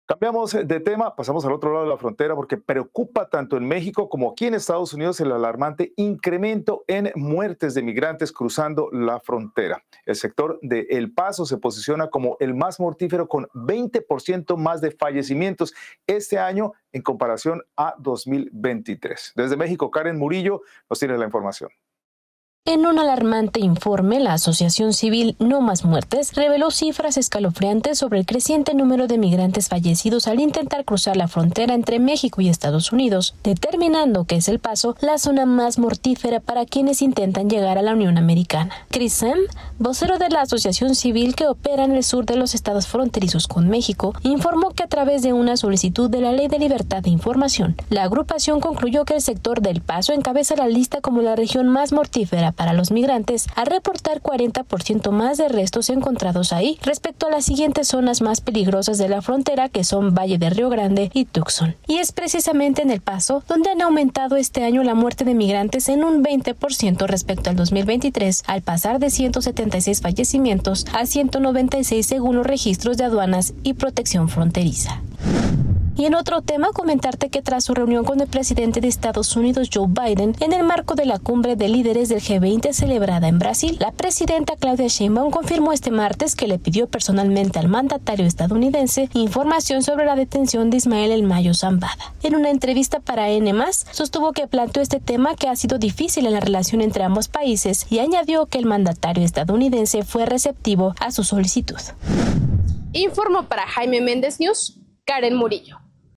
Cambiamos de tema, pasamos al otro lado de la frontera porque preocupa tanto en México como aquí en Estados Unidos el alarmante incremento en muertes de migrantes cruzando la frontera. El sector de El Paso se posiciona como el más mortífero con 20% más de fallecimientos este año en comparación a 2023. Desde México, Karen Murillo nos tiene la información. En un alarmante informe, la asociación civil No Más Muertes reveló cifras escalofriantes sobre el creciente número de migrantes fallecidos al intentar cruzar la frontera entre México y Estados Unidos, determinando que es El Paso la zona más mortífera para quienes intentan llegar a la Unión Americana. Chris Sem, vocero de la asociación civil que opera en el sur de los estados fronterizos con México, informó que a través de una solicitud de la Ley de Libertad de Información, la agrupación concluyó que el sector del Paso encabeza la lista como la región más mortífera para los migrantes, al reportar 40% más de restos encontrados ahí respecto a las siguientes zonas más peligrosas de la frontera, que son Valle de Río Grande y Tucson. Y es precisamente en El Paso donde han aumentado este año la muerte de migrantes en un 20% respecto al 2023, al pasar de 176 fallecimientos a 196 según los registros de aduanas y protección fronteriza. Y en otro tema, comentarte que tras su reunión con el presidente de Estados Unidos, Joe Biden, en el marco de la cumbre de líderes del G20 celebrada en Brasil, la presidenta Claudia Sheinbaum confirmó este martes que le pidió personalmente al mandatario estadounidense información sobre la detención de Ismael El Mayo Zambada. En una entrevista para N+, sostuvo que planteó este tema que ha sido difícil en la relación entre ambos países y añadió que el mandatario estadounidense fue receptivo a su solicitud. Informó para Jaime Méndez News, Karen Murillo.